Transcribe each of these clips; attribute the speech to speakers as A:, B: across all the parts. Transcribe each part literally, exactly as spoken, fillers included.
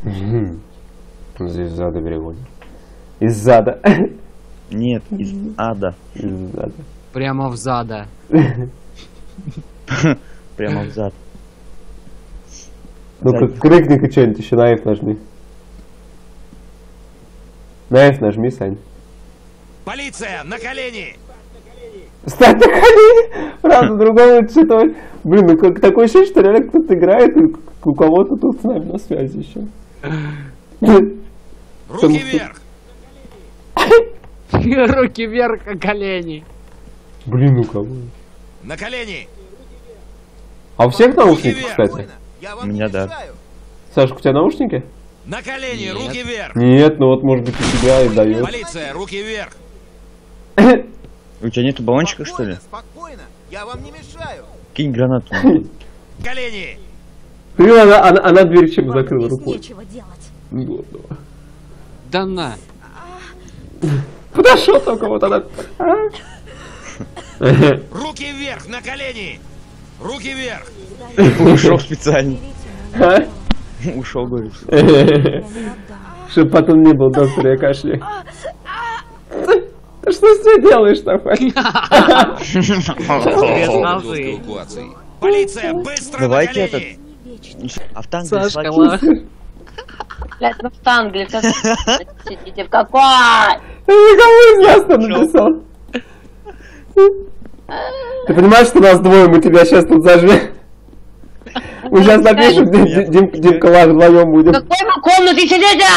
A: Здесь зада переводит. Из зада.
B: Нет, из ада.
A: Из зада.
C: Прямо в зада.
B: Прямо в зад.
A: Ну-ка, крикни-ка что-нибудь еще, на F нажми. На F нажми, Сань.
D: Полиция, на колени!
A: Встать на колени! Правда, другого что-то... Блин, ну как такое ощущение, что реально кто-то играет, и у кого-то тут с нами на связи еще.
D: Руки вверх!
C: Руки вверх, а колени.
A: Блин, у кого?
D: На колени!
A: А у всех наушники, кстати?
B: У меня да.
A: Сашка, у тебя наушники?
D: На колени,
C: Нет.
D: руки вверх!
A: Нет, ну вот может быть у тебя и дает.
D: Полиция, руки вверх!
B: У тебя нету баллончика, что ли?
E: Спокойно, я вам не мешаю.
B: Кинь гранату.
D: Колени!
A: Ты, она, она, она дверь чем закрыла рукой?
F: Нечего делать.
A: Вот.
C: Да на.
A: Подошел только вот она.
D: Руки вверх, на колени! Руки вверх!
B: Ушел специально. Ушел, говорит.
A: Чтоб потом не был доктор, я кашляю. Ты что с ней делаешь такое?
D: Полиция, быстро
B: Давайте
D: на
B: этот.
D: колени!
B: А в танк
C: Сашка, лах.
G: Блять, ну в тангле сидите в какой?
A: Никого из нас там написал. Ты понимаешь, что нас двое, мы тебя сейчас тут зажмем? Мы сейчас напишем, Димка Лах вдвоем
G: В
A: будем.
G: какой вы комнате сидите?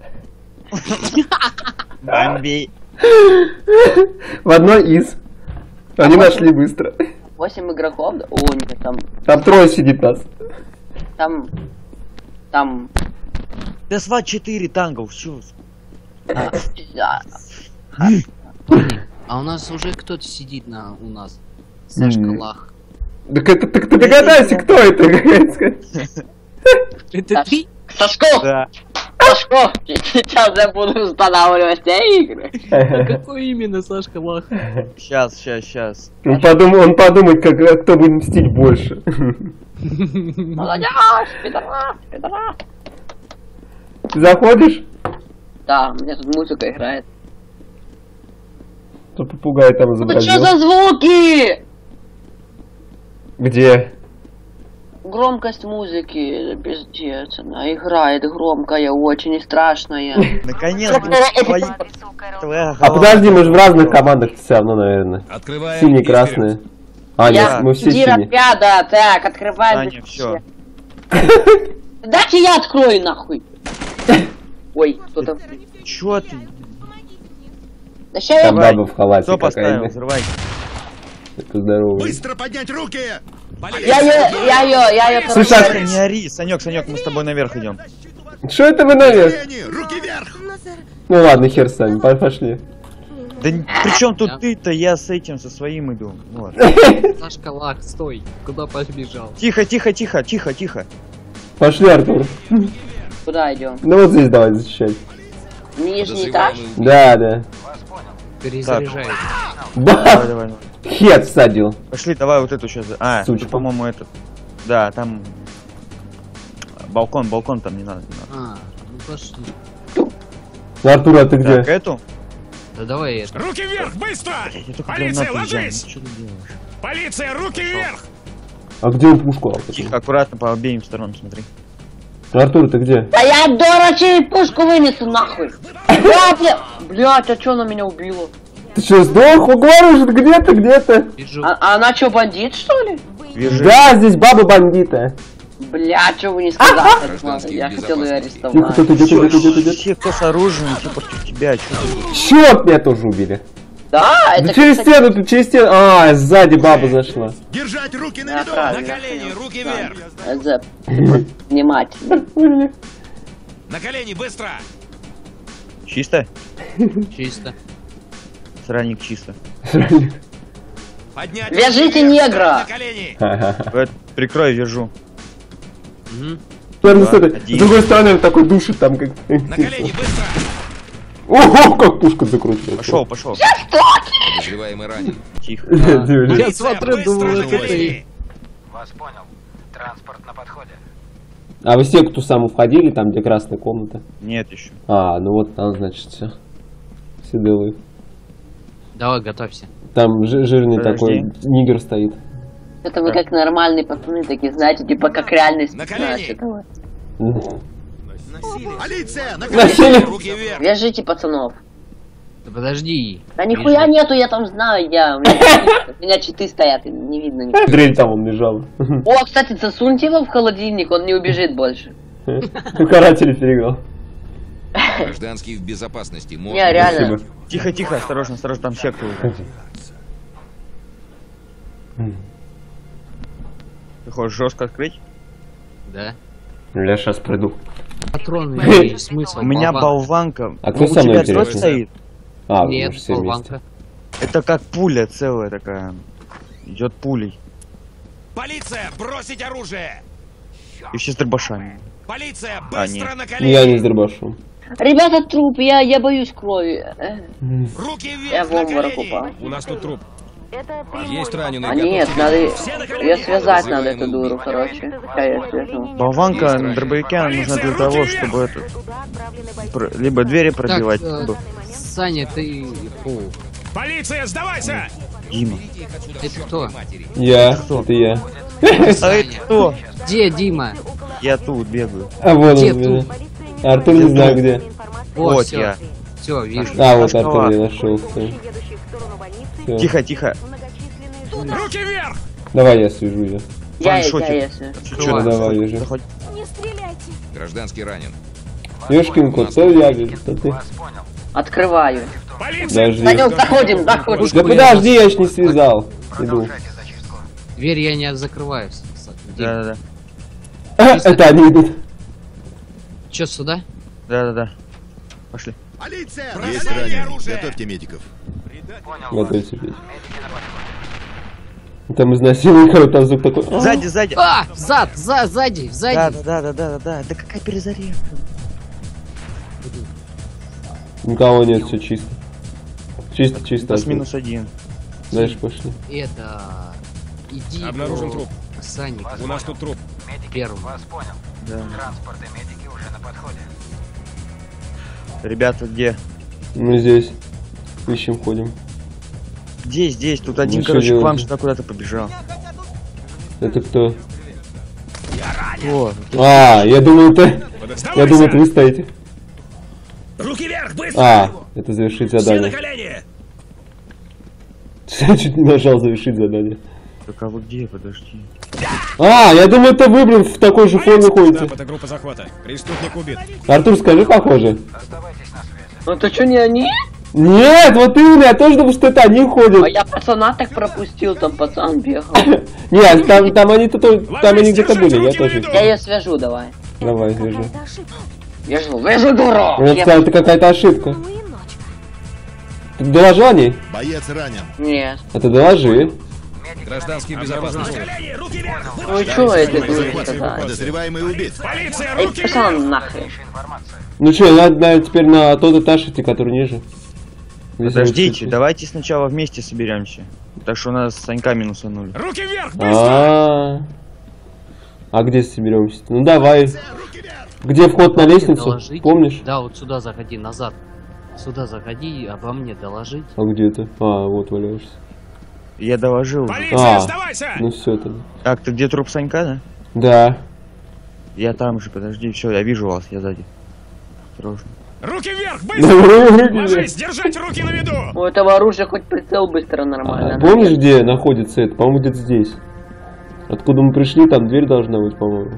B: Бомби.
A: В одной из. Они нашли быстро.
G: Восемь игроков? Да? О, нет, там,
A: Там трое сидит нас.
G: там, там,
B: Да сват четыре танков, чё?
G: а, да.
C: А у нас уже кто-то сидит на у нас. Сашка
A: Мгм.
C: Лах.
A: Так это, так ты догадайся, кто это, как сказать.
C: Это ты?
G: Сашко!
B: Да.
G: Сашко! Сейчас я буду устанавливать те игры.
C: Какой именно Сашка Лах?
B: Сейчас, сейчас, сейчас.
A: Он подумает, он подумает, как, кто будет мстить больше.
G: Молодежь! Пидорас! Пидорас!
A: Ты заходишь,
G: Да, у меня тут музыка играет.
A: то попугай там
G: Ну что
A: изобразил.
G: за звуки?
A: Где?
G: Громкость музыки, пиздец, она играет громкая, очень страшная.
B: Наконец-то. твои- твоя
A: А
B: голова.
A: подожди, мы же в разных командах все равно, наверное.
D: Открываем
A: Синие,
D: и
A: красные. А, нет,
G: Я
A: мы все
G: Дира
A: синие.
G: Пяда, так, открываем.
B: Саня, всё.
G: Дайте я открою, нахуй. Ой, кто там?
B: Чё ты?
G: Да ща я...
A: Там баба в халате
B: Кто поставил?
A: какая-то.
B: Взрывайте.
A: Здорово.
D: Быстро поднять руки!
G: Я ее, я ее, я ее,
A: Слушай,
B: Саня, не ори. Санек, Санек, мы с тобой наверх идем.
A: Что это вы наверх?
D: Колени, руки вверх!
A: Ну ладно, хер с вами, по- пошли.
B: Да при чем тут ты-то? Я с этим, со своим иду. Ну ладно.
C: Сашка Лах, стой. Куда побежал?
B: Тихо, тихо, тихо, тихо, тихо.
A: Пошли, Артур.
G: Куда идем?
A: Ну вот здесь давай защищать.
G: Нижний этаж?
A: Да, да.
C: Перезаряжай.
B: Давай,
A: Ба!
B: давай, давай.
A: Хет всадил.
B: Пошли, давай вот эту сейчас. А,
A: Сучку.
B: это, по-моему, этот. Да, там. Балкон, балкон там не надо. Не надо.
C: А, ну пошли.
A: Ну, Артур, а ты где?
B: Так, эту?
C: Да давай это.
D: Руки вверх, быстро!
B: Я только
D: Полиция,
B: гранату взял.
D: ложись!
B: Ну, что ты делаешь?
D: Полиция, руки вверх!
A: А где он пушку? дал?
B: Тихо, аккуратно по обеим сторонам смотри.
A: Артур, ты где?
G: Да я дурачей пушку вынесу нахуй. Да, бля, блядь, а чё она меня убила?
A: Ты что, сдох? Говоришь, где ты, где ты?
C: Вижу.
G: А, а она чё, бандит, что ли?
B: Вяжи.
A: Да, здесь бабы бандиты.
G: Бля, чё вы не сказали? Ладно, я хотел ее
A: Тихо,
G: арестовать.
A: кто-то идет, идет, идет, идет.
B: Все, кто с оружием, все против тебя. Чё ты?
A: Черт, меня тоже убили.
G: Да,
A: Да
G: это...
A: через
G: кстати,
A: стену, тут через стену. А, сзади баба зашла.
D: Держать руки на
G: Да,
D: виду!
G: правильно.
D: На колени, руки вверх!
G: это Внимательно.
D: На колени, быстро!
B: Чисто?
C: Чисто.
B: Сраник чисто.
D: Поднять
G: Вяжите
D: руки вверх,
G: негра!
D: на колени!
B: Вот, прикрой, вяжу.
C: Угу.
A: Наверное,
B: Да,
A: с этой-
B: один.
A: с другой стороны, он такой душит там как...
D: На колени, быстро!
A: Ого, как пушка закрутилась.
B: Пошел, пошел.
D: Подозреваемый ранен.
B: Тихо.
A: Дивлюсь.
C: Я смотрю,
D: Быстро
C: думаю,
D: на
C: это ты.
D: колени!
E: Вас понял. Транспорт на подходе.
A: А вы все, кто сам входили, там, где красная комната?
B: Нет еще.
A: А, ну вот там, значит, все. Все дылы.
C: Давай, готовься.
A: Там жи- жирный
B: Подожди.
A: такой нигер стоит.
G: Это вы как нормальные пацаны такие, знаете, типа как реальность.
E: На колени! Полиция! На
A: Насилие.
E: колени! Руки вверх!
G: Вяжите пацанов.
C: Да подожди.
G: Да нихуя
C: Вяжи.
G: нету, я там знаю, я. У меня, у меня читы стоят, и не видно ничего.
A: Дрель там он лежал.
G: О, кстати, засуньте его в холодильник, он не убежит больше.
A: У карателя переиграл.
E: Гражданский в безопасности. Можно.
G: Не, реально.
B: Тихо, тихо, осторожно, осторожно, там секту. Ты хочешь жестко открыть?
C: Да.
A: Я сейчас приду.
C: Патроны имеют смысл.
B: У меня
C: болванка.
B: болванка.
A: А кто
B: Ну,
A: со
B: у
A: мной,
B: тебя тоже
A: интересно?
B: стоит?
A: А, вы
C: Нет,
A: же все вместе.
C: болванка.
B: Это как пуля целая такая. Идет пулей.
D: Полиция! Бросить оружие!
B: Еще с дробашами.
D: Полиция!
B: А,
D: Быстро
B: нет.
D: на
A: Ну,
D: колени!
A: я не с дробашом.
G: Ребята, труп, я, я боюсь крови. Э,
D: Руки
G: Я
D: вверх!
G: в
D: На
G: обморок
D: колени!
G: упал.
E: У нас тут труп. Есть раненый.
G: А нет,
E: готовьте.
G: надо...
D: Все на колени!
G: Ее связать надо, эту дуру, короче. Сейчас я свяжу.
B: Болванка на дробовике она нужна для того, чтобы это... про- Либо двери
C: Так,
B: пробивать,
C: э,
B: либо...
C: Саня, ты... Фу.
D: Полиция, сдавайся!
B: Дима.
C: Это кто?
A: Я,
B: Кто?
A: это я.
B: А
C: Саня.
B: это кто?
C: Где Дима?
B: Я тут бегаю.
A: А вон
C: Где
A: он,
C: тут?
A: блин. Артур не
B: Где
A: знаю
B: тут?
A: где.
C: О,
B: Вот
C: все.
B: я.
C: Все, вижу.
A: А, вот
B: Пошла.
A: Артур я нашел. Всё. Всё.
B: Тихо, тихо.
D: Руки вверх!
A: Давай я свяжу ее.
G: Я, я,
B: Ваншотик.
G: я, если.
B: Чё,
C: Давай.
B: чё,
A: Давай, вяжи.
B: заходи.
E: Гражданский ранен.
A: Ёшкин кот, то я вижу, то ты.
G: Открываю.
D: Полиция!
A: Подожди.
G: Санек, заходим, заходим.
A: Да подожди, я ж не связал. Иду.
C: Дверь я не закрываю. С- с- Дим,
B: Да-да-да.
A: Это они идут.
C: Чё, сюда?
B: Да-да-да. Пошли.
E: Полиция!
D: Есть
E: Есть
D: раненый.
E: раненый. Готовьте медиков.
A: Готовься петь. Там изнасиловали, короче, там звук такой. «А».
B: Сзади, сзади.
C: А! Зад, за, сзади, сзади.
B: Да-да-да-да-да-да. Да какая перезарядка?
A: Никого нет, все чисто. Чисто, чисто.
B: Плюс минус один.
A: Дальше пошли.
C: Это... Иди
D: Обнаружен
C: по-
D: труп.
C: к Сане,
D: У нас тут труп.
C: первому.
B: Да. Ребята, где?
A: Мы здесь. Ищем, ходим.
B: Здесь, здесь. Тут один,
A: Ну, что
B: короче, к вам
A: делать?
B: сюда куда-то побежал.
A: Это кто?
B: О,
A: А, я думал, это... Я
D: Сдавайся!
A: думал, это вы стоите.
D: Руки вверх! Быстро!
A: А, это завершить
D: Все на
A: задание.
D: колени!
A: Я чуть не нажал завершить задание.
B: так а вы где? Подожди.
A: А, я думаю, это вы, блин, в такой же форме ходите.
D: Это группа захвата. Преступник убит.
A: Артур, скажи, похоже.
G: Ну это что, не они?
A: Нет, вот именно, я тоже думал, что это они
G: А
A: ходят.
G: я пацана так пропустил, там пацан бегал.
A: Нет, там, там они тут, там они где-то были, я тоже.
G: Я ее свяжу, давай.
A: Давай, вяжи.
G: Вяжу, вяжу, дурак!
A: Это,
G: Я-
A: это какая-то ошибка. Ты доложил о ней?
E: Боец ранен.
G: Нет.
A: Это доложи.
E: Гражданский в
D: На
E: безопасности.
D: колени! Руки вверх!
G: Ну и что это
E: Захват.
G: дури сказать?
E: Подозреваемый убит.
D: Полиция!
G: Эй,
D: Руки
G: пошла
D: вверх!
G: нахрен.
A: Ну что, надо, наверное, теперь на тот этаж идти, который ниже. Здесь
B: Подождите,
A: вот-
B: давайте сначала вместе соберемся. Так что у нас Санька минусанули.
D: Руки вверх! Быстро!
A: А, а где соберемся? Ну давай. Где вход на лестницу?
C: Доложить.
A: Помнишь?
C: Да, вот сюда заходи, назад. Сюда заходи, обо мне доложить.
A: А где ты? А, вот валяешься.
B: Я доложил уже.
D: Полиция,
A: А,
D: сдавайся!
A: ну все тогда.
B: Так, ты где труп Санька, да?
A: Да.
B: Я там же, подожди, все, я вижу вас, я сзади. Осторожно.
D: Руки вверх! Быстро! Ложись!
A: Помнишь,
D: Держать руки на виду!
G: У этого оружия хоть прицел быстро нормально.
A: где находится это? По-моему, где-то здесь. Откуда мы пришли, там дверь должна быть, по-моему.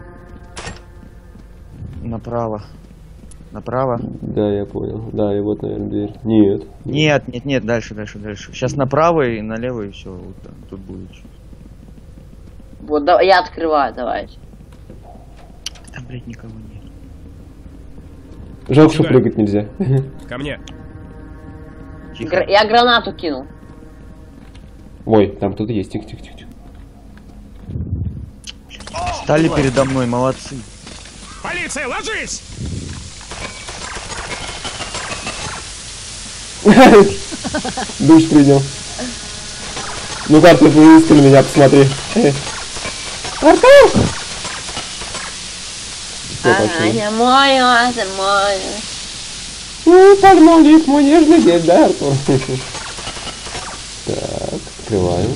B: Направо. Направо.
A: Да, я понял. Да, и вот, наверное, дверь. Нет.
B: Нет, нет, нет, дальше, дальше, дальше. Сейчас направо и налево и все. Вот там, тут будет.
G: Вот, да, я открываю, давайте.
B: Там, блядь, никого нет.
A: Жалко, что
D: Сюда.
A: прыгать нельзя.
D: Ко мне.
B: Тихо.
G: Гра- я гранату кинул.
A: Ой, там кто-то есть. Тихо, тихо, тихо.
B: Стали передо мной, молодцы.
D: Полиция, ложись!
A: Душ принял. Ну как ты близко на меня посмотри. Артур! Все, пошли.
G: Зимой, зимой.
A: Ну, погнали, мой нежный день, да, Артур? Так, открываем.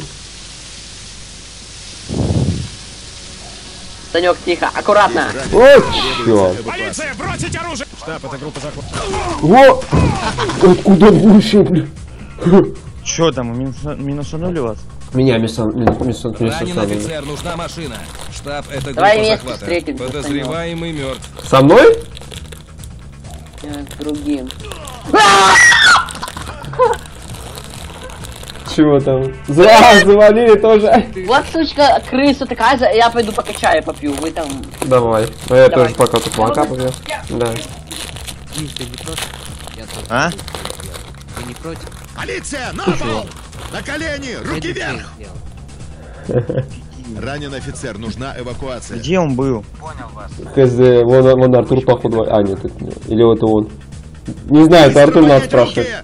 G: Санек, тихо, аккуратно.
A: Ой, все.
D: Полиция, бросить оружие! Штаб, это группа захвата.
A: Во! Откуда вышел, блин?
B: Чё там, минус- минусанули вас?
A: Меня мясон, мясон,
D: Ранен офицер, нужна машина. Штаб, это
G: Давай
D: группа
G: вместе
D: захвата.
G: встретимся,
D: Подозреваемый мертв.
A: Со мной?
G: Я с другим.
A: Чего там? За, завалили тоже.
G: Вот, сучка, крыса такая же, я пойду пока чая попью, вы там...
A: Давай. А я
G: Давай.
A: тоже пока тут молока попью. Да.
C: Дим, ты не против? Я тоже.
B: А?
C: Ты не против?
E: Полиция! На пол! На колени! Руки
C: Пойду
E: вверх!
C: чай сделаю.
E: Ранен офицер, нужна эвакуация.
B: Где он был?
A: Хз, вон, вон Артур походу. А, нет, это не. Или вот он. Не знаю, это Артур нас
E: Поднять
A: спрашивает.
E: руки!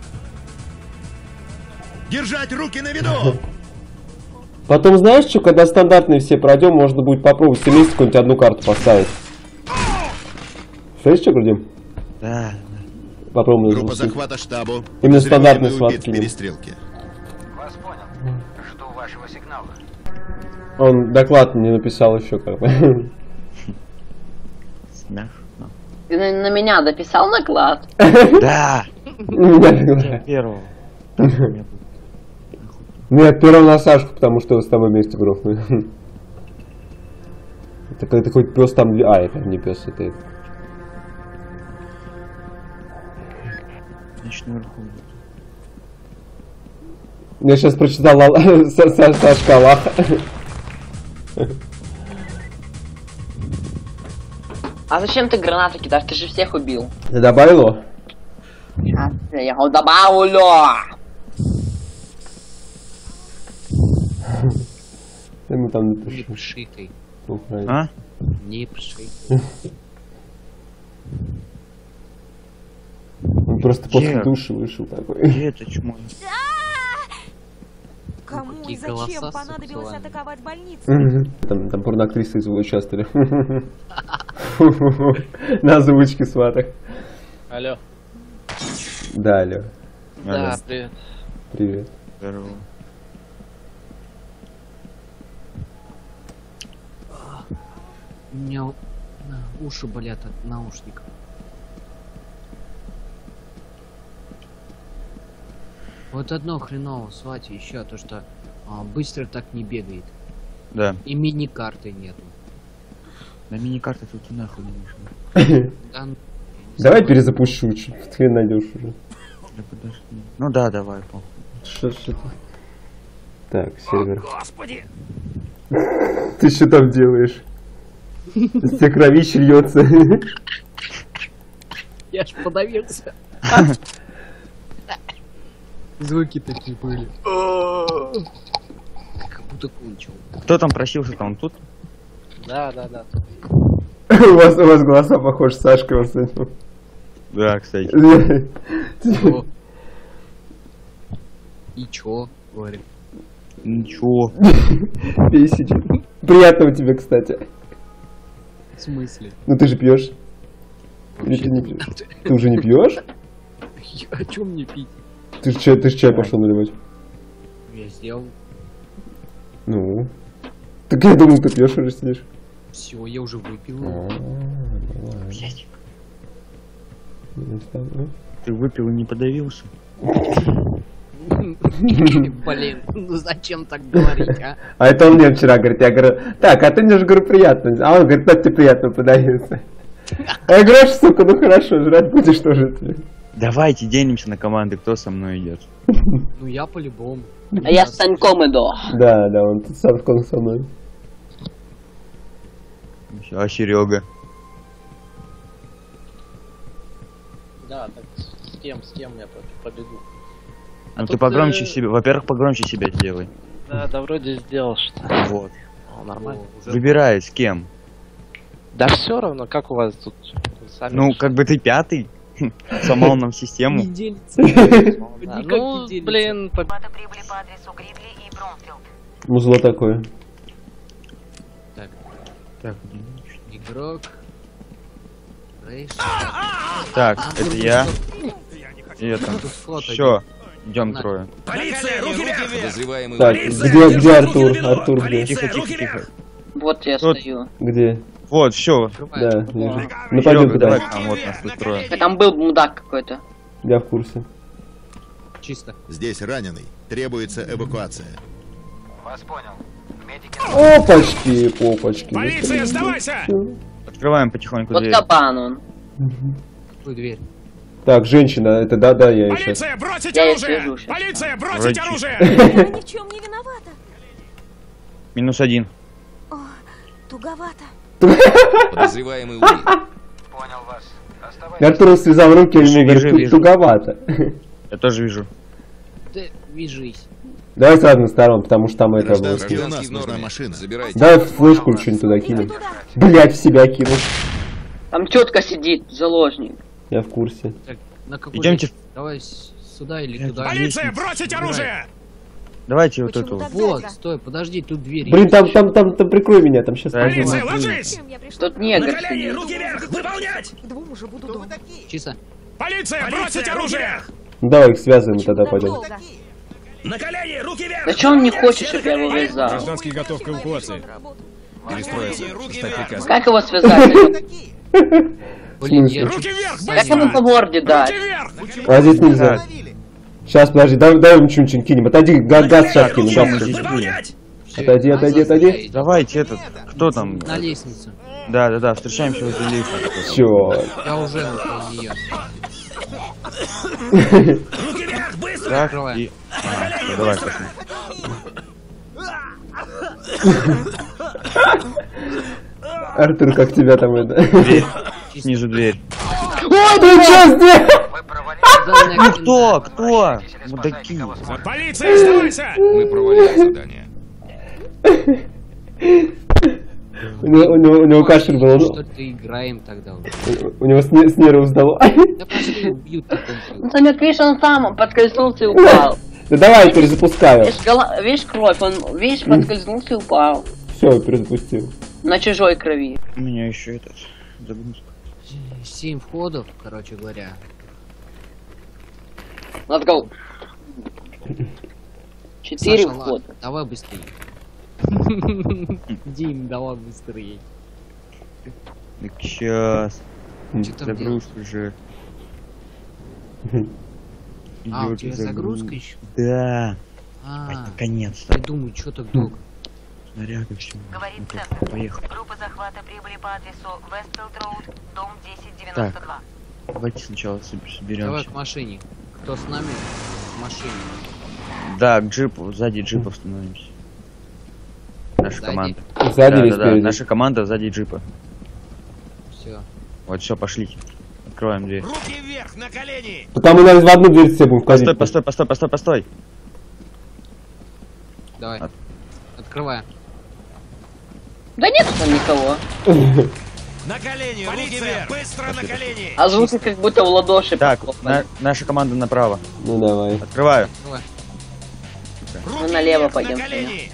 E: Держать руки на виду!
A: Потом знаешь что, когда стандартные все пройдем, можно будет попробовать вместе какую-нибудь одну карту поставить. Слышишь, что, Грудим?
B: Да.
A: Попробуем
E: Группа
A: запустить.
E: захвата штабу.
A: Именно стандартный
E: Подозреваемый убит в
A: схватки.
E: перестрелке.
F: Вас понял. Жду вашего сигнала.
A: Он доклад не написал еще как бы.
B: Смех.
G: Ты на, на меня дописал наклад?
B: Да!
A: Меня
B: Первого.
A: Нет, первого на Сашку, потому что с тобой вместе грохнули. Это, это хоть пес там... А, это не пес, это... это.
B: Значит, наверху.
A: Я сейчас прочитал Ал- Са- Са- Сашка Аллах.
G: А зачем ты гранаты кидаешь? Ты же всех убил.
A: Ты добавил его?
G: Сейчас я его добавлю.
A: Ты ему там
C: Не
A: напиши.
C: пшикай.
A: Ну, правильно.
B: А?
C: Не пшикай.
A: Он просто после
B: Где?
A: души вышел такой.
B: Где это чмо?
H: Кому и
C: Какие
H: зачем
C: голоса
H: понадобилось
C: сексуальные.
H: атаковать больницу?
A: Там, там порноактрисы участвовали. На озвучке сватах.
I: Алло.
A: Да, алло.
I: Да,
B: Алло.
I: привет.
A: Привет.
B: Здорово.
C: У меня а, уши болят от наушников. Вот одно хреново в свате еще то, что а, быстро так не бегает.
B: Да.
C: И мини-карты нету.
B: На мини-карты тут и нахуй не нужно.
C: Да, ну,
A: Давай перезапущу, что ты найдешь уже.
B: Да подожди. Ну да, давай, похуй.
A: Что, что ты? Так, сервер.
D: Господи!
A: Ты что там делаешь? Из тебя кровище льется.
C: я ж подавился. Звуки такие были. Как будто кончил.
B: Кто там просился-то? Он тут?
I: Да, да, да.
A: У вас, у вас голоса похожи с Сашкой. Вот с этим.
B: Да, кстати.
C: Чё? И чё? Говорит.
B: Ничего.
A: Пей Приятного тебе, кстати.
C: В смысле?
A: Ну ты же пьешь. Или ты не пьешь? Ты уже не пьешь?
C: О чем мне пить?
A: Ты же чай, ты ж чай пошел наливать.
C: Я сделал.
A: Ну. Так я думал, ты пьешь уже сидишь.
C: Все, я уже выпил.
A: А, давай.
B: Блять.
A: Ну, ну.
B: Ты выпил и не подавился?
C: Блин, ну зачем так говорить, а?
A: А это он мне вчера говорит, я говорю, так, а ты мне же говорю приятно. А он говорит, так тебе приятно подается. А я говорю, сука, ну хорошо, жрать будешь тоже ты.
B: Давайте делимся на команды, кто со мной идет.
C: Ну я по-любому.
G: А я с Саньком иду.
A: Да, да, он тут сам со мной.
B: А Серега?
I: Да, так с кем, с кем я по- побегу? А
B: Ну ты
I: тут,
B: погромче
I: э,
B: себя, во-первых, погромче себя сделай.
I: Да, да, вроде сделал что.
B: Вот.
I: О, нормально.
B: Выбирай, с кем.
I: Да все равно, как у вас тут? Вы сами
B: Ну,
I: решите.
B: как бы ты пятый. Сломал нам систему.
C: Не делится.
I: Да,
C: никак
I: ну,
C: не делится.
I: блин, по-
H: Прибыли по адресу Гривли и Бромфилд.
A: Музло такое.
C: Так,
B: Так,
C: игрок. Рейш.
B: Так, это я. И это.
C: Тут флот
B: Все, идем
C: На.
B: трое.
D: Полиция, руки вверх!
F: Подозреваемый
A: Так,
F: убийца.
A: где, где Артур? Артур где?
B: Тихо, тихо, тихо.
G: Вот я
B: Тут-
G: стою.
A: Где?
B: Вот, все.
C: открывает.
A: Да, вижу. Ну пойдем
B: Серега, давай
A: туда.
B: к нам, вот нас тут трое.
G: А там был мудак какой-то.
A: Я в курсе.
C: Чисто.
E: Здесь раненый. Требуется эвакуация.
F: Вас понял. Медики
A: Опачки, попочки.
D: Полиция, сдавайся!
B: Открываем потихоньку
G: Вот
B: дверь.
G: кабан он.
C: Какую дверь?
A: Так, женщина, это да, да, я сейчас.
D: Полиция, бросить
G: Я и
D: оружие!
G: свяжу щас.
D: Полиция, бросить
B: Вроде
D: оружие!
H: Я ни в чем не виновата.
B: Минус один.
H: О, туговато.
F: Подозреваемый убийца. понял вас. Оставайтесь.
A: Артур связал руки, и мне
B: Вижу,
A: говорит,
B: вижу.
A: туговато.
B: Я тоже вижу.
C: Да, вяжись.
A: Давай с разных сторон, потому что там это будет.
E: Гражданский, у
F: Гражданский
E: нас
F: в
E: нужна
F: норме.
E: машина.
F: Забирайте.
A: Давай флешку что-нибудь туда кинем. Блять, в себя кинул.
G: Там тетка сидит, заложник.
A: Я в курсе.
C: Так, на какую
B: Идемте.
C: лестницу? Давай с- сюда или
B: Я-
C: туда.
D: Полиция, бросить оружие!
B: Давайте вот
H: Почему
B: эту.
H: так
C: Вот,
H: долго?
C: стой, подожди, тут дверь.
A: Блин,
C: есть
A: там,
C: еще.
A: там, там, там прикрой меня, там сейчас.
B: Да,
D: Полиция,
C: Давай,
D: ложись!
H: Чем я пришла?
G: Тут негр
D: На колени,
G: сидит.
D: руки вверх! Выполнять!
H: К двум уже буду дома.
C: Чисто.
D: Полиция, бросить оружие!
A: Ну, давай их связываем,
H: Почему
A: тогда
H: так
A: пойдем.
H: долго?
D: На колени, руки вверх!
G: Да что он не хочет, чтобы я его вязал?
D: Гражданский готов к эвакуации.
F: Перестроиться.
D: Руки
F: Ждать
D: вверх!
F: приказа.
G: Как его связать?
C: Блин,
A: смысле?
C: я
D: Руки
C: чуть
D: вверх,
C: сзади.
G: Как ему по морде дать?
D: Руки вверх!
A: А здесь нельзя. Сейчас, подожди, дай, дай ему что-нибудь кинем. Отойди, га-
D: На
A: газ
D: колени,
A: сейчас кину,
D: руки
A: газ
D: вверх!
A: кину.
D: Выполнять!
C: Всё,
A: Отойди, отойди,
C: назад
A: отойди.
C: стоит.
B: Давайте этот. Кто там?
C: На лестницу.
B: Да, да, да, встречаемся возле лифта.
A: Все.
C: Я уже около нее.
D: Руки вверх, быстро!
B: Так,
C: Открывай.
B: и... А, всё, давай, пошли.
A: Артур, как тебя там это?
B: Дверь. Снизу дверь.
A: Ой, ты что сделал?
F: Вы провалили.
C: Задняя
B: Ну кто?
C: крыша.
B: Кто?
F: Или
B: Вот
F: спасайте
B: такие.
F: кого сможете.
D: Полиция, сдавайся!
F: Мы провалили задание.
A: У него, у него, у него кашель был.
C: Что
A: Он-
C: ты играем тогда уже?
A: У него с, не- с нервов сдало.
C: Да пошли, убьют такой.
G: Ну там, видишь, он сам подскользнулся и упал.
A: Да давай, перезапускаю.
G: Видишь, гола- видишь кровь, он, видишь, подскользнулся и упал.
A: Все, перезапустил.
G: На чужой крови.
B: У меня еще этот. загрузка.
C: Семь входов, короче говоря.
G: Let's go. Четыре
C: Саша,
G: входа.
C: ладно, давай быстрее. Дим, давай быстрее.
B: Так сейчас.
C: Что там делать?
B: Загрузка уже.
C: А, у
B: Идёт
C: тебя
B: загрузка.
C: загрузка еще?
B: Да.
C: А,
B: Ай, наконец-то.
C: я думаю, что так долго.
B: Снаряды все.
H: Говорит
B: Ну-ка,
H: центр.
B: поехали.
H: Группа захвата прибыли по адресу Вестфилд Роуд, дом десять девяносто два.
B: Давайте сначала соб-
C: Давай
B: соберемся.
C: к машине. Кто с нами? К машине.
B: Да, к джипу, сзади джипа становимся. Наша
C: Сзади?
B: команда.
A: Сзади
B: Да,
A: или
B: да, да,
A: спереди?
B: наша команда сзади джипа.
C: Все.
B: Вот, все, пошли. Открываем дверь.
D: Руки вверх, на колени!
A: Потому мы, наверное, в одну дверь все будем входить.
B: Постой, постой, постой, постой, постой.
C: Давай.
B: От-
C: Открывай.
G: Да нет там никого.
D: На колени, руки вверх! Быстро на колени!
G: А звуки как будто в ладоши
B: Так,
G: похлопали.
B: на- наша команда направо.
A: Ну давай.
B: Открываю.
C: Давай.
D: Руки
G: налево
D: вверх,
G: пойдем,
D: на колени!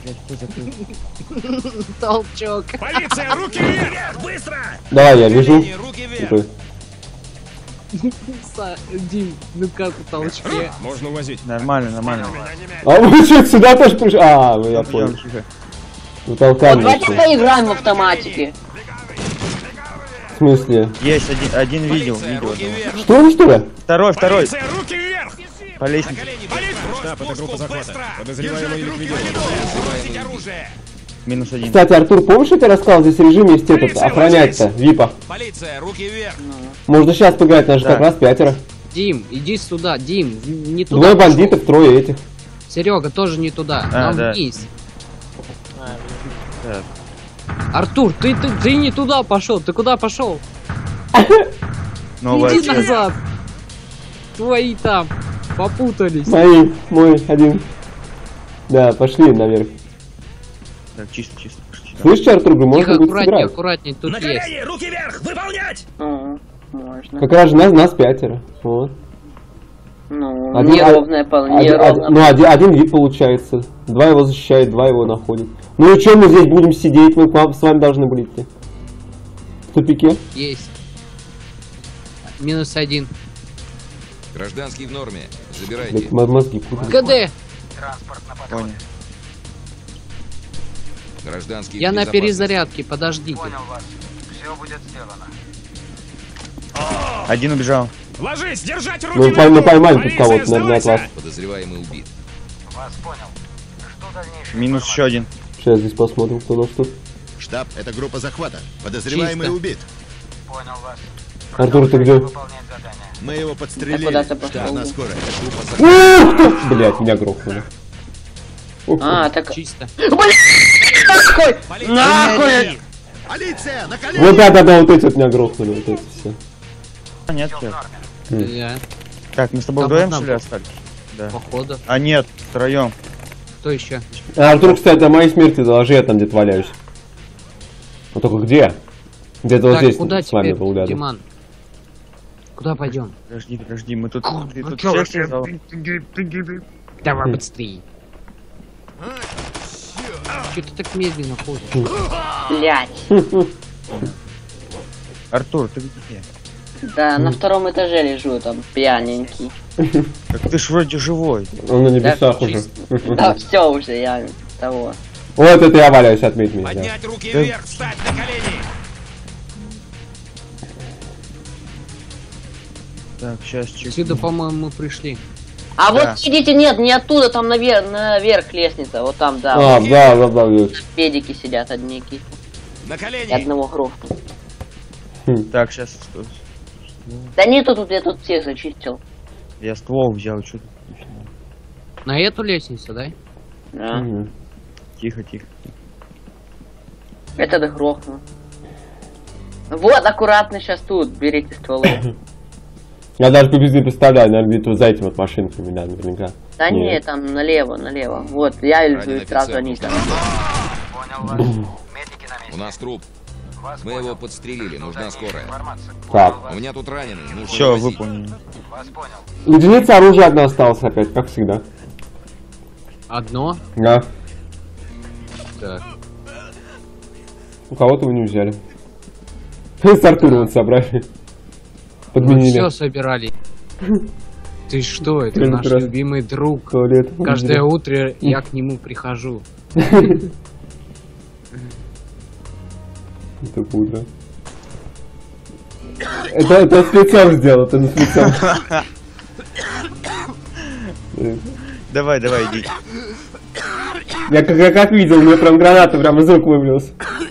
C: Толчок.
D: Полиция, руки вверх! Быстро!
A: Давай, я
D: На
A: вяжу.
D: колени, руки вверх!
A: Такой.
C: Са- Дим, ну как в толчке?
D: Можно увозить.
B: Нормально, нормально.
A: А вы что, сюда тоже пришли? А, вы, я понял.
B: Идём, тихо.
A: Вы толкали.
G: Давайте
A: всё.
G: поиграем в автоматике.
A: В смысле?
B: Есть один, один видел,
D: Полиция,
B: видел
D: руки
B: одного.
D: вверх!
A: Что он, что ли?
B: Второй, второй.
D: Полиция, руки вверх!
B: По
D: На
B: лестнице.
D: колени, полиция! Штаб, это группа захвата. Подозреваемый ликвидирован. Бросить оружие!
B: Минус один.
A: Кстати, Артур, помнишь, что я рассказал, здесь режим есть этот,
D: Полиция,
A: охранять-то,
D: ложись!
A: випа.
D: Полиция, руки вверх!
A: Можно сейчас поиграть, нас же
B: Да.
A: как раз пятеро.
C: Дим, иди сюда, Дим, не туда.
A: Двое
C: пошел.
A: бандитов, трое этих.
C: Серега, тоже не туда.
B: А,
C: Нам
B: да.
C: вниз.
B: Так.
C: Артур, ты, ты, ты не туда пошел. Ты куда пошел?
B: Новая
C: Иди
B: цель.
C: назад. Твои там попутались.
A: Мои, мой, один. Да, пошли наверх.
B: Так, чисто, чисто. пошли.
A: Слышите, Артур, говорю,
C: Тихо,
A: можно будет
C: аккуратнее,
A: сыграть.
C: аккуратнее, тут
D: На
C: есть.
D: колени, руки вверх! Выполнять!
G: Ну, можно.
A: Как раз же нас, нас пятеро. Вот.
G: Ну,
A: Один-
G: неровная пол,
A: Один- один-
G: неровная.
A: ну, один, один вид получается. Два его защищает, два его находит. Ну и что мы здесь будем сидеть? Мы к вам, с вами должны были идти. В тупике?
C: Есть. Минус один.
D: Гражданский в норме. Забирайте.
A: Блядь, мо- мозги путают.
C: КД.
F: Транспорт на подходе.
B: Понял.
D: Гражданский
C: Я
D: в
C: на
D: безопасности.
C: перезарядке, подождите.
F: Понял вас. Все будет сделано.
B: Один убежал.
D: Ложись, держать руки
A: Мы,
D: на
A: пой- мы
D: пол!
A: поймали тут
D: Полиция,
A: кого-то, наверное, от вас.
D: сдавайся! Подозреваемый убит.
F: Вас понял. Жду дальнейшей
B: Минус еще один.
A: Сейчас здесь посмотрим, кто нас тут.
E: Штаб — это группа захвата. Подозреваемый
C: Чисто.
E: убит.
F: Понял вас.
A: Артур, ты где?
F: Выполнять задание.
E: Мы его подстрелили.
G: А куда ты пошел?
E: Нужна скорая. Это группа захвата.
A: Блять, меня грохнули.
G: А, так...
C: Чисто.
G: Нахуй! Нахуй!
E: Полиция, на колени!
A: Вот да, да, да, вот эти вот меня грохнули, вот эти все.
B: А, нет,
F: Все в
B: нет.
F: норме.
C: Да,
B: Так, мы с тобой
C: Там
B: вдвоем,
C: одна
B: что ли,
C: была.
B: остались? Да.
C: походу.
B: А нет, втроем.
C: Кто еще?
A: А, Артур, кстати, о моей смерти доложи, я там где-то валяюсь. Ну только где? Где-то вот
C: Так,
A: здесь
C: куда
A: с вами
C: теперь,
A: был рядом.
C: Диман? Куда пойдем?
B: Подожди, подожди, мы тут... ты
C: ну
B: тут
C: чё,
B: всех связал?
C: Давай быстрее. Че ты так медленно ходишь?
G: Блять.
B: Артур, ты где?
G: Да, на втором этаже лежу, там, пьяненький.
B: Так ты ж вроде живой.
A: Он на небесах
G: Да,
A: уже.
G: Да, все уже, я того.
A: Вот это я валяюсь, отметь меня. да.
D: Поднять руки вверх, встать на колени!
B: Так, сейчас чуть.
C: Отсюда, по-моему, мы пришли.
G: А
B: Да.
G: вот идите, нет, не оттуда, там наверх, наверх лестница, вот там, да.
A: А,
G: вот
A: да, да, да, да.
G: педики сидят одни какие-то.
D: На
G: И
D: колени!
G: одного грохну.
B: Так, сейчас.
G: Да нету тут, я тут всех зачистил.
B: Я ствол взял, что
C: На эту лестницу, да?
G: Да.
A: Мгм.
B: Тихо, тихо.
G: Этот грохну. Вот, аккуратно сейчас тут, берите стволы.
A: Я даже приблизительно не представляю, наверное, где-то за этим вот машинками, да, наверняка.
G: Да
A: Нет.
G: нет, там налево, налево. Вот, я лежу
D: Раненый
G: и сразу
D: офицер,
G: они
D: нужна
G: там.
F: Понял вас. Медики на месте.
D: У нас труп.
F: Вас
D: Мы
F: понял.
D: его подстрелили,
F: Жду
D: нужна
F: дальнейшей
D: скорая.
F: информации.
A: Так.
F: Понял
D: У
F: вас.
D: меня тут раненый, нужно
B: Все,
D: вывозить.
B: выполнено.
F: Вас понял.
A: Единица оружия одна осталась опять, как всегда.
C: Одно.
A: Да.
C: Так.
A: У кого-то вы не взяли. С Артуром собрали.
C: Мы
A: Подменили.
C: все собирали. Ты что, это
A: Блин,
C: наш
A: раз.
C: любимый друг.
A: Туалет.
C: Каждое утро я к нему прихожу.
A: Это утро. Это, это спецом сделал, это не спецом.
B: Давай, давай, иди.
A: Я как, я как видел, у меня прям граната прям из рук вывалилась.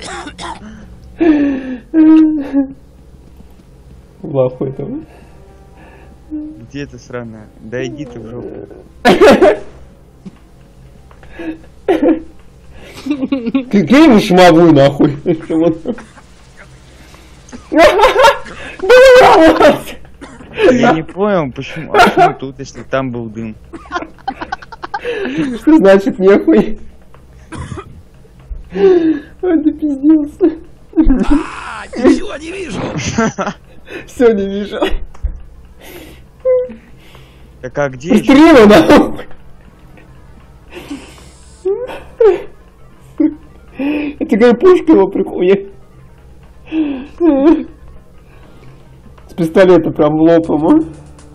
A: В ахуе там.
B: Где ты сраная? Да иди ты в жопу.
A: Какие ему шмагу нахуй?
B: Я не понял, почему, а почему тут, если там был дым.
A: Что значит нехуй? Ой, ты пиздился.
D: Ничего не вижу!
A: Все не вижу.
B: Так а где еще?
A: Стрела нахуй. Это как пушка его прикует. С пистолета прям в лоб ему.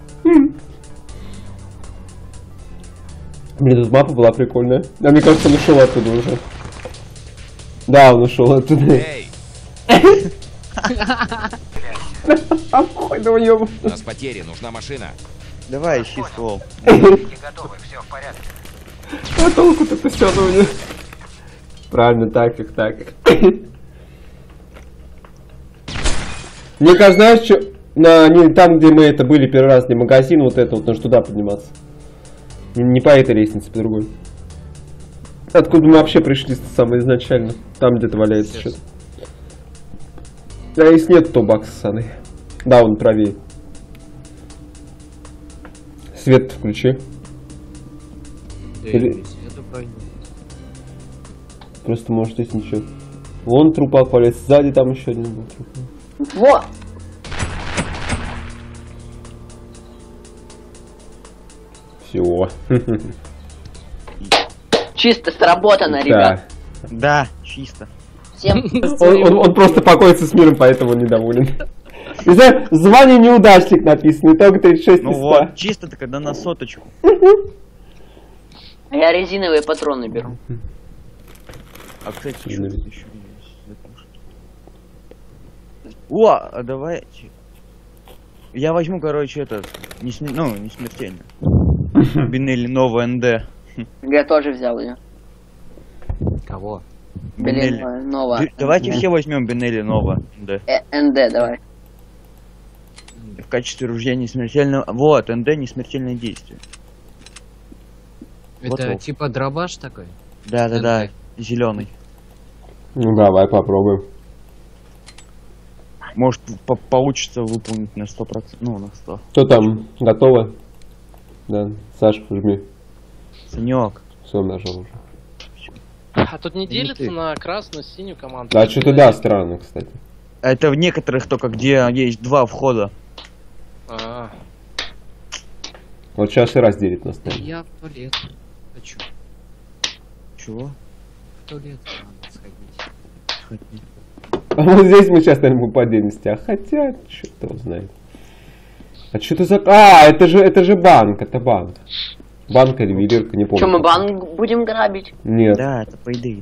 A: Блин, тут мапа была прикольная. Да, мне кажется, он ушел оттуда уже. Да, он ушел оттуда.
D: Эй,
A: А похуй, да уёбок.
D: у нас потери, нужна машина.
B: Давай ищи ствол.
F: Медики готовы, все в порядке.
A: А толку-то ты что у меня? Правильно, так их, так их. Мне кажется, знаешь, что на, не, там, где мы это были первый раз, где магазин, вот это вот, нужно туда подниматься. Не, не по этой лестнице, по другой. Откуда мы вообще пришли самое изначально? Там где-то валяется что-то. А если нет, то бакс ссаный. Да, он правее. Свет включи.
C: Да,
A: Или-
C: это правильно.
A: Просто может здесь ничего. Вон трупак валяется, сзади там еще один был труп.
G: Вот!
A: Всего.
G: Чисто сработано, ребят.
B: Да, чисто.
G: Всем
A: Он, он- он просто покоится с миром, поэтому он недоволен. Не знаю, звание неудачник написано, итог тридцать шесть
B: Ну
A: из ста.
B: вот, чисто-то когда на соточку.
G: А я резиновые патроны беру.
B: А, кстати, что тут еще есть? О, а давайте. Я возьму, короче, этот, не см... ну, не смертельно. Бинелли новый эн дэ.
G: Я тоже взял ее.
C: Кого?
B: Бинелли.
G: Блин, новая.
B: Д- Давайте все возьмем Бинелли нового эн дэ.
G: Э, эн дэ давай.
B: В качестве ружья не смертельного. Вот, эн дэ не смертельное действие.
C: Это
B: Вот-вот.
C: типа дробаш такой?
B: Да, да, да.
C: эн дэ.
B: Зеленый.
A: Ну давай попробуем.
B: Может по- получится выполнить на сто процентов. Ну, на сто.
A: Что там, готово? Да, Саш, жми.
B: Санек.
A: Все, нажал уже.
I: А тут не
B: ты.
I: делится на красную, синюю команду?
A: А что-то да, странно, кстати.
B: Это в некоторых только, где есть два входа.
I: А,
A: Вот сейчас и разделит нас. наверное.
C: Я в туалет хочу.
B: Чего?
C: В туалет надо сходить.
B: Сходи.
A: А вот здесь мы сейчас, наверное, будем по отдельности. А хотя, что его знает. А что это за... А, это же, это же банк, это банк. Банк или ювелирка, не помню.
G: Что, мы банк будем грабить?
A: Нет.
B: Да, это по идее.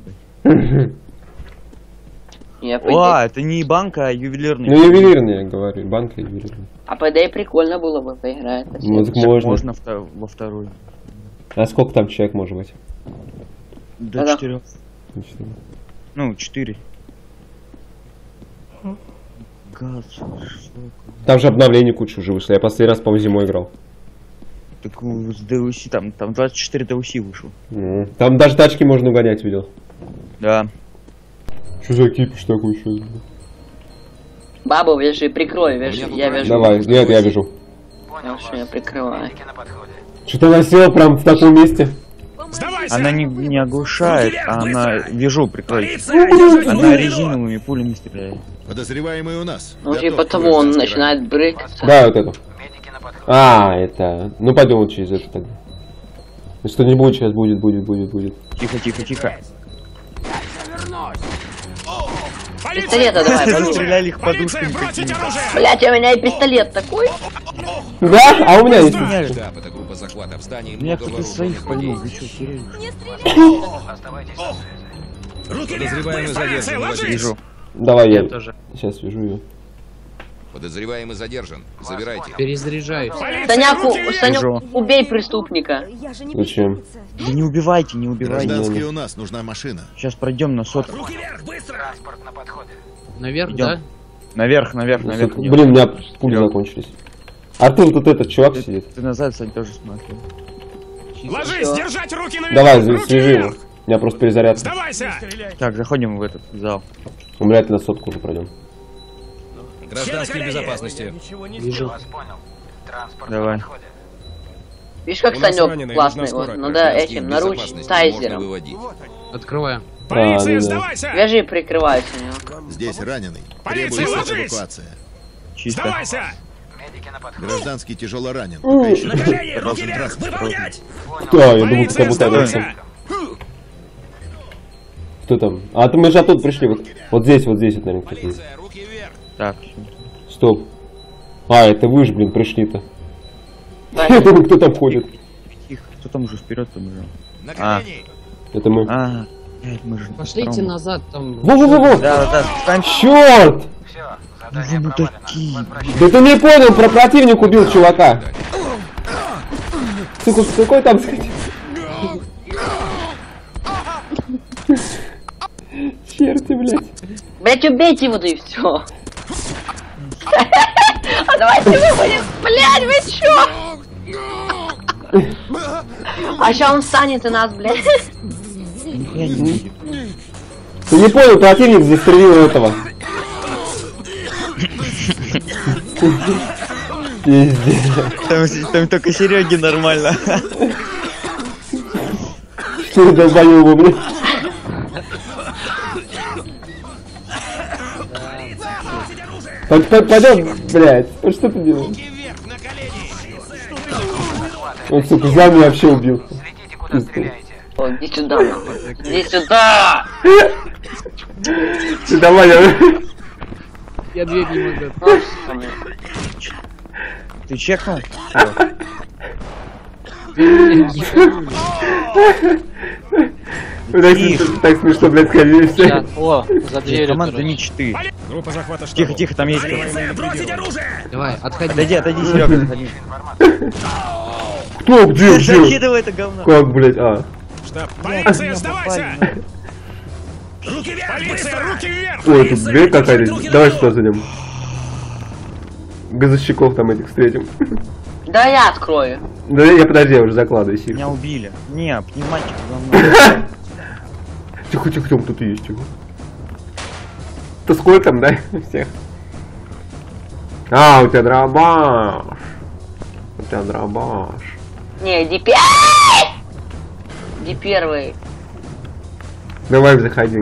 G: Я, по
B: О,
G: идее-
B: это не банк, а ювелирный.
A: Ну, ювелирный, я говорю. Банк и ювелирный.
G: А по идее прикольно было бы поиграть.
A: Ну, так
B: Так
A: можно.
B: можно вто- во вторую.
A: А сколько там человек может быть?
B: До
G: Да-да.
B: четырех. Ну, четыре. Газ.
A: Там же обновление куча уже вышло. Я последний раз, по-моему, зимой играл.
B: Так у- с ди эл си там, там двадцать четыре ди эл си вышел.
A: Ну, там даже тачки можно угонять, видел.
B: Да.
A: Что за кипиш такой еще?
G: Бабу вяжи, прикрой, вяжи. Я вяжу.
A: Давай, нет, я вижу.
G: Хорошо, я прикрываю.
F: Медики на подходе.
A: Что-то она села прям в таком месте.
B: Она не, не оглушает, а она вяжу прикрой. Она резиновыми пулями стреляет.
E: Подозреваемый у нас.
G: Ну,
E: Готов
G: типа
E: к
G: того, он
E: гражданской
G: начинает брыкаться.
A: Да, вот эту.
F: Медики на подходе.
A: А, это... Ну, пойдем вот через это тогда. Ну, что не будет, сейчас будет, будет, будет, будет.
B: Тихо, тихо, тихо.
G: Пистолета давай, Валю.
B: Стреляли их подушками какими-то.
G: Блять, у меня и пистолет такой.
A: Да? А у меня есть.
D: Штаб, это группа захвата в здании.
B: Меня
D: много
B: кто-то из своих
D: вооруженных
B: полил. Вы
D: людей.
B: что, серьезно?
F: Оставайтесь на связи.
D: Подозреваемый задержан. Владимир.
B: Вижу.
A: Давай, я
C: Я тоже.
A: сейчас вяжу ее.
D: Подозреваемый задержан. Забирайте.
C: Перезаряжаюсь.
G: Саняку,
B: Вижу.
G: Санек, убей преступника.
A: Зачем?
B: Да не убивайте, не убивайте.
E: Гражданский у нас, нужна машина.
B: Сейчас пройдем на сот.
F: Транспорт на подходе.
C: Наверх,
B: Идем.
C: да?
B: Наверх, наверх, наверх. идем.
A: Блин, у меня пули
B: Вперед.
A: закончились. Артур, тут этот чувак
B: Ты,
A: сидит.
B: ты назад, Сань, тоже смотри.
J: Ложись, держать руки наверх!
A: Давай,
J: руки
A: свяжи его.
J: вверх!
A: У меня просто перезарядка.
J: Сдавайся!
B: Так, заходим в этот зал.
A: Умрять на сотку уже пройдем.
D: Гражданские безопасности.
C: Вижу.
F: Вас понял. Транспорт
B: Давай.
F: на подходе.
G: Видишь, как
D: У нас
G: Санек
D: раненый,
G: классный.
D: нужна
G: Вот,
D: скорая.
G: надо
D: Гражданские
G: этим, наруч
D: безопасности
G: тайзером.
D: можно выводить.
C: Открываю.
J: Полиция,
A: да, да.
J: сдавайся!
G: Вяжи, прикрывай, Санек.
E: Здесь раненый.
J: Полиция,
E: Требуется
J: ложись!
E: эвакуация.
B: Чисто.
J: Сдавайся!
F: Медики на подходе.
E: Гражданский тяжело ранен. Пока еще
J: На колени, руки
E: нужен
J: вверх,
E: транспорт.
J: выполнять!
A: Кто? Я думал,
J: Полиция,
A: кто
J: сдавайся!
A: Кто там? А то мы же оттуда пришли. Вот, вот здесь, вот здесь, вот, наверное, кто-то есть.
D: Полиция, руки вверх.
B: Так,
A: Стоп. А, это вы ж, блин, пришли-то.
G: Да,
A: Я думаю, кто там ходит.
B: тихо. Кто там уже вперед там уже?
D: На
B: А.
D: колени.
A: Это мы.
B: А, блядь, мы же.
C: Пошлите
B: втором.
C: назад, там...
A: Во-во-во-во!
B: Да, да, да. Стань.
A: Черт!
F: Все,
B: Ну
F: задание
B: вы
F: провалено.
B: такие.
F: Возвращайтесь.
A: Да ты не понял, про противник убил чувака. Сука, какой там сходил? Черти, блядь.
G: Блять, убейте его, да и все. А давайте выходим. Блять, вы чё? А сейчас он встанет и нас, блядь.
B: Нихуя не видит.
A: Ты не понял, противник застрелил этого. Пиздец.
B: Там, там только Сереги нормально.
A: Что долбоёбы, блядь. Пойдем, блядь, ну что ты делаешь?
D: Руки вверх, на колени.
A: Он, сука, за мной вообще убил.
F: Светите, куда стреляете.
G: О, иди сюда, нахуй. Иди сюда.
A: Ты давай, я...
C: Я дверь не могу.
B: Ты чекнул?
A: Вы так, так смешно, блядь, ходили все.
I: О, за дверью.
B: Команда мечты.
D: Группа захвата штаба.
B: Тихо, тихо, там есть.
C: Давай, отходи.
B: Отойди, отойди, Серега, отходи.
A: Кто, где, где?
B: Закидывай это говно.
A: Как, блядь, а?
D: Штаб.
J: Полиция, сдавайся! Руки вверх! Полиция, руки вверх!
A: Ой, тут дверь какая-то. Давай что зайдем. Газовщиков там этих встретим.
G: Да я открою.
A: Да я подожди, я уже закладываю сих.
B: Меня убили. Не, пневматик говно.
A: Тихо, тихо, тихо, тут есть чего. Ты сколько там, да? Всех. А, у тебя дробаш. У тебя дробаш.
G: Не, иди первый. Иди первый.
A: Давай, заходи.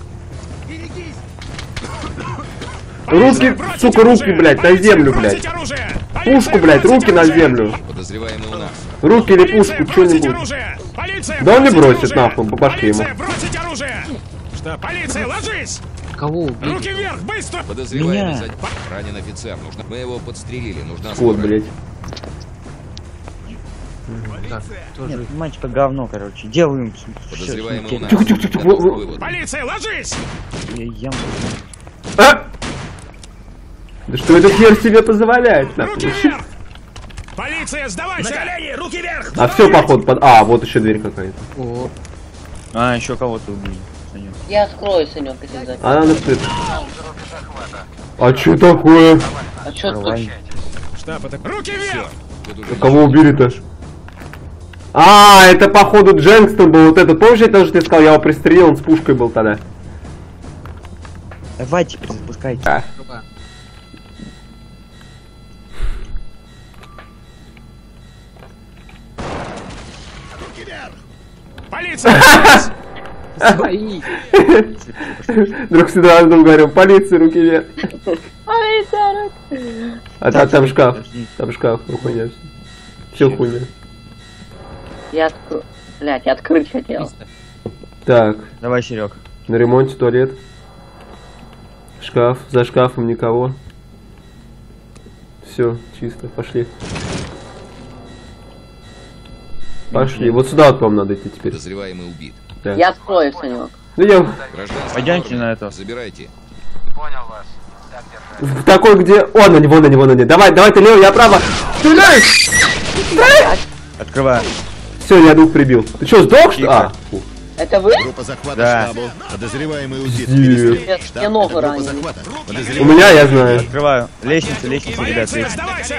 A: Руки, сука, руки, блядь, на землю, блядь. Пушку, блядь, руки на землю.
E: Подозреваемый у нас.
A: Руки или пушку, что-нибудь. Да он не бросит, нахуй, по башке ему.
J: Бросить оружие! Штаб, полиция, ложись!
C: Кого убили?
J: Руки вверх, быстро!
E: Подозреваемый
B: Меня.
E: за... ранен офицер. Нужно... Мы его подстрелили. Нужна
A: Вот,
E: скорая.
A: блядь.
C: Так, тоже.
B: Нет, пневматика говно, короче. Делаем.
E: Подозреваемый у нас.
A: Тихо, тихо, тихо.
E: Готов к выводу.
J: Полиция, ложись!
B: Я
A: А! Да что этот хер себе позволяет, нахуй?
J: Руки вверх! Полиция, сдавайся! На колени, руки вверх!
A: А все, походу, под... А, вот еще дверь какая-то.
C: О,
B: А, еще кого-то убили. Санёк.
G: Я открою, Санек, если за.
A: Она накрыта. А что такое?
G: А чё тут?
B: Давай.
D: Штаб, это...
J: Руки вверх!
E: Тут уже
A: А кого убили-то? А, это походу Дженкстон был, вот этот, помнишь, это же ты сказал, я его пристрелил, он с пушкой был тогда.
B: Давайте, запускайте.
A: А.
C: рука.
J: Полиция, ложись!
C: Свои.
A: Друг всегда одном говорил, полиция, руки вверх. А та- там шкаф,
B: Подожди.
A: там шкаф, ну хуйня. Все хуйня.
G: Я открою. Блять, я открыть хотел.
C: Чисто.
A: Так,
B: Давай, Серег.
A: на ремонте туалет. Шкаф, за шкафом никого. Все, чисто, пошли. Пошли, вот сюда вот, по-моему, надо идти теперь.
E: подозреваемый убит.
A: Да.
G: Я открою, Санек.
A: Ну я
E: Гражданский
B: Пойдемте
E: народ,
B: на это.
E: Забирайте.
F: Понял вас. Так держать.
A: в такой, где... О, на него, на него, на него. Давай, давай, ты левый, я право. Стреляй!
B: Открываю.
A: Все, я двух прибил. Ты что, сдох, что ли? А, фу.
G: Это вы?
E: Группа захвата
B: Да.
E: штабу. Подозреваемый убит.
A: Пиздец.
E: Перестрелка.
G: Нет,
E: Штаб,
G: мне ногу
E: это группа
G: ранили.
E: захвата.
A: У
E: Подозреваемый.
A: меня, я знаю.
B: Открываю. Лестница, лестница, ребят,
J: Полиция,
B: лестница.
J: сдавайся!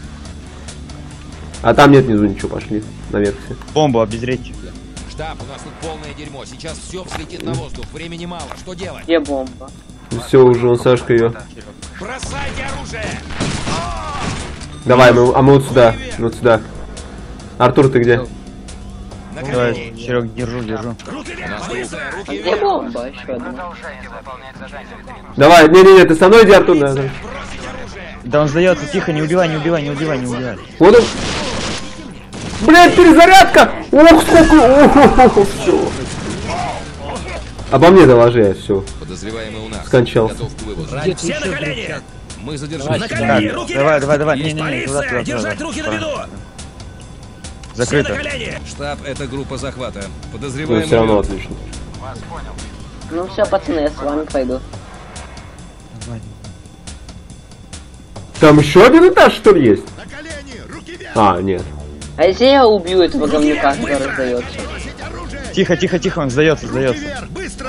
A: А там нет внизу ничего, пошли. Наверх все.
B: Бомбу обезвредьте.
E: Штаб, у нас тут полное дерьмо. Сейчас все взлетит на воздух. Времени мало. Что делать?
G: Где бомба?
A: Все, уже он Сашка ее.
J: Бросайте оружие!
A: Давай, мы, а мы вот сюда. Вот сюда. Артур, ты где?
B: Давай, Серег, держу, держу.
J: Руки
E: У
J: вверх!
E: нас
J: Полиция!
E: трудно.
G: А где бомба? Еще одна.
F: Продолжайте выполнять задание.
A: Давай, не-не-не, ты со мной иди, Артур. Да, да.
B: Да он сдается, тихо, не убивай, не убивай, не убивай, не убивай.
A: Вот он. Блять, перезарядка! Ох, сколько! Ох, все. Обо мне доложи, все.
E: Подозреваемый у нас.
A: Скончался.
E: Готов к выводу.
C: Где-то
J: Все на
C: еще
J: колени!
C: друзья.
E: Мы задержали.
J: На
B: Так,
J: колени! Руки
B: давай,
J: вверх!
B: давай, давай. Не,
J: Есть
B: не, не, туда,
J: полиция!
B: туда,
J: Держать
B: туда.
J: руки на
B: Пора.
J: виду! Все на
B: Закрыто.
J: колени!
E: Штаб, это группа захвата.
A: Ну,
E: Подозреваемый.
A: все равно
E: убит.
A: отлично.
F: Вас понял.
G: Ну все, пацаны, я с вами пойду.
A: Там еще один этаж, что ли, есть?
E: На колени! Руки вверх!
A: А, нет.
G: А если я убью этого говнюка, который раздается?
B: Тихо, тихо, тихо, он сдается,
E: Руки
B: сдается.
E: вверх! Быстро!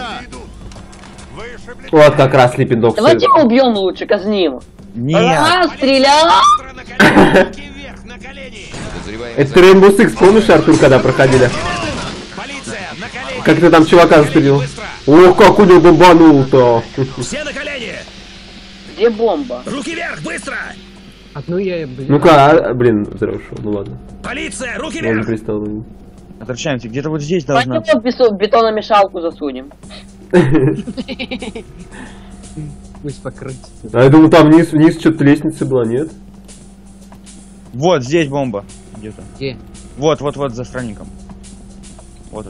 A: Вот как раз Слиппендок.
G: Давайте его убьем лучше, казним.
B: Нет.
G: А, стрелял!
J: На колени! Руки вверх! На колени!
E: Подозреваемый
A: Это Rainbow Six, помнишь, Артур, когда проходили?
J: Полиция! На колени!
A: Как ты там чувака застрелил?
J: Быстро!
A: Ох, как у него бомбанул-то.
J: Все на колени!
G: Где бомба?
J: Руки вверх! Быстро!
C: Одну я, блин.
A: Ну-ка, а, блин, взрыв шел, ну ладно.
J: Полиция! Руки
A: Я уже
J: вверх!
A: пристал.
B: Отращаемся, где-то вот здесь
G: Давайте
B: должна.
G: его в бесо- бетономешалку засунем.
C: Пусть покрутится.
A: А я думал, там вниз, вниз что-то лестница была, нет?
B: Вот, здесь бомба. Где-то.
C: Где?
B: Вот, вот, вот, за странником. Вот он.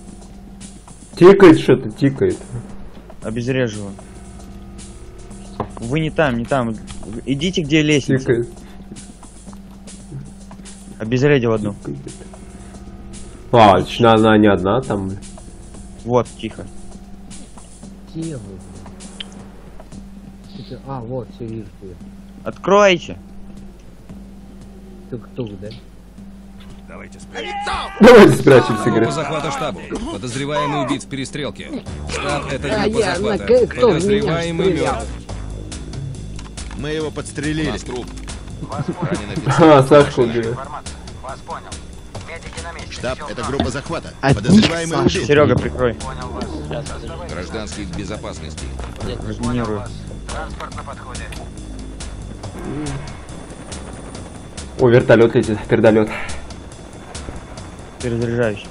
A: Тикает что-то, тикает.
B: Обезвреживаю. Вы не там, не там. Идите, где лестница.
A: Тихо.
B: Обезвредил одну.
A: А, точно она не одна там.
B: Вот, тихо.
C: Где вы? Это- А, вот, все вижу тебя.
B: Откройте.
C: Ты кто, да?
J: Давайте спрячем.
A: Давайте спрячемся,
D: Группа
A: говорит.
D: захвата штабу. Подозреваемый убит в перестрелке. Штаб, это
C: А
D: группа
C: я,
D: захвата.
C: на- к- кто в меня
D: Подозреваемый
C: стрелял?
D: мертв.
J: Мы его
E: У
J: подстрелили.
E: нас труп.
F: Вас
E: Ранен
F: понял.
E: офицер.
A: А, Сашку убили.
F: Информация. Вас понял. Медики на месте.
J: Штаб,
F: Всё
J: это
F: в
J: группа захвата.
C: Один
J: Подозреваемый
C: Саша.
J: убит.
B: Серега, прикрой.
F: Понял вас.
E: Гражданских безопасности.
B: Разминирую.
F: Транспорт на подходе.
A: О, вертолет летит, пердолет.
B: Перезаряжаюсь.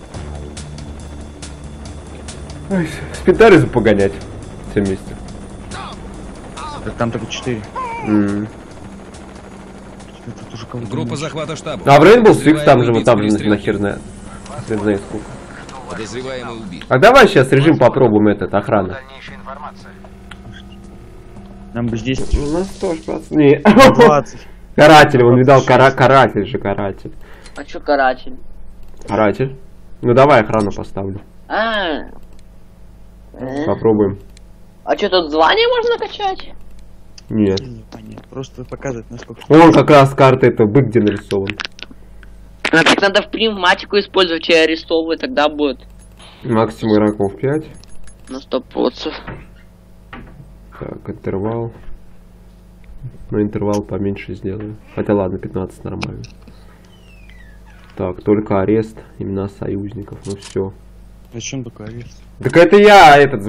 A: Спинтаризм погонять. Все вместе.
B: Так там только четыре.
A: М.
B: Тут уже кого-то
D: Группа
B: мучает.
D: захвата штаба.
A: А в Rainbow Six там же,
D: Подозреваемый
A: вот там
D: убит
A: же
D: в перестрелке.
A: нахер знает. Хрен знает сколько.
E: Подозреваемый убит.
A: А давай сейчас режим попробуем этот, охрана.
F: Дальнейшая информация.
B: Нам бы здесь
A: У нас тоже, пацаны.
B: двадцать.
A: Каратель, он видал, кара каратель же, каратель.
G: А чё каратель?
A: Каратель. Ну давай охрану поставлю.
G: А. Э?
A: Попробуем.
G: А чё, тут звание можно накачать?
A: Нет.
B: Понятно. Просто показывать, насколько...
A: Вон как раз карта это бык где нарисован.
G: А так надо в пневматику использовать, и арестовывать, тогда будет
A: Максимум игроков пять.
G: на сто процентов.
A: Так, интервал. Ну, интервал поменьше сделаю. Хотя ладно, пятнадцать нормально. Так, только арест, имена союзников, ну все.
B: Зачем такой арест?
A: Так это я, этот,